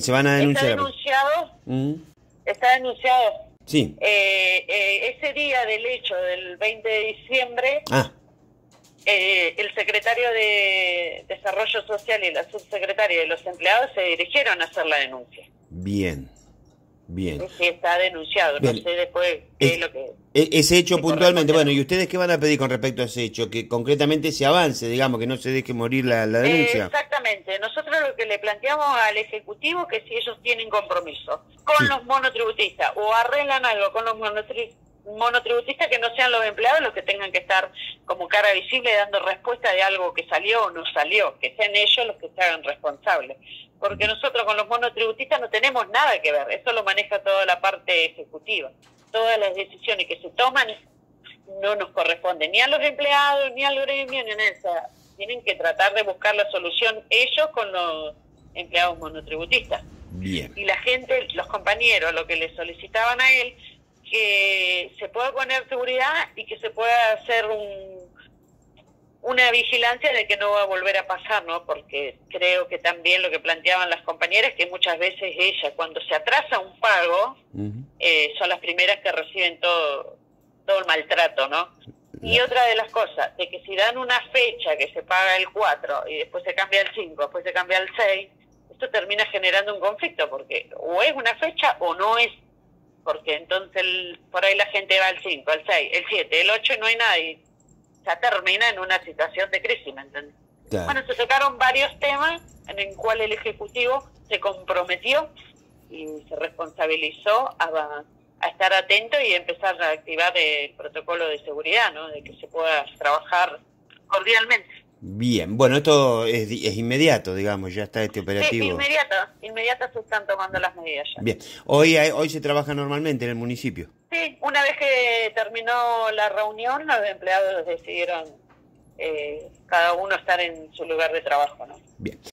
Se van a denunciar. Está denunciado. Mm. Está denunciado. Sí. Ese día del hecho del 20 de diciembre, el secretario de Desarrollo Social y la subsecretaria de los empleados se dirigieron a hacer la denuncia. Bien, bien. Sí, está denunciado. Bien. No sé después qué es lo que... Ese hecho puntualmente, bueno, corresponde. ¿y ustedes qué van a pedir con respecto a ese hecho? Que concretamente se avance, digamos, que no se deje morir la denuncia. Exactamente. Nosotros lo que le planteamos al Ejecutivo que si ellos tienen compromiso con Sí. los monotributistas o arreglan algo con los monotributistas, que no sean los empleados los que tengan que estar como cara visible dando respuesta de algo que salió o no salió, que sean ellos los que se hagan responsables. Porque nosotros con los monotributistas no tenemos nada que ver, eso lo maneja toda la parte ejecutiva. Todas las decisiones que se toman no nos corresponden ni a los empleados, ni al gremio, ni a nada. Tienen que tratar de buscar la solución ellos con los empleados monotributistas. Bien. Y la gente, los compañeros, lo que le solicitaban a él, que se pueda poner seguridad y que se pueda hacer una vigilancia de que no va a volver a pasar, ¿no? Porque creo que también lo que planteaban las compañeras, que muchas veces ellas, cuando se atrasa un pago, son las primeras que reciben todo el maltrato, ¿no? Y otra de las cosas, de que si dan una fecha que se paga el 4 y después se cambia el 5, después se cambia el 6, esto termina generando un conflicto, porque o es una fecha o no es, porque entonces por ahí la gente va al 5, al 6, el 7, el 8 y no hay nadie. Ya termina en una situación de crisis, ¿me entiendes? Claro. Bueno, se tocaron varios temas en el cual el Ejecutivo se comprometió y se responsabilizó a estar atento y empezar a activar el protocolo de seguridad, ¿no? De que se pueda trabajar cordialmente. Bien, bueno, esto es inmediato, digamos, ya está este operativo. Sí, inmediata se están tomando las medidas ya. Bien, hoy se trabaja normalmente en el municipio. Sí, una vez que terminó la reunión, los empleados decidieron cada uno estar en su lugar de trabajo, ¿no? Bien.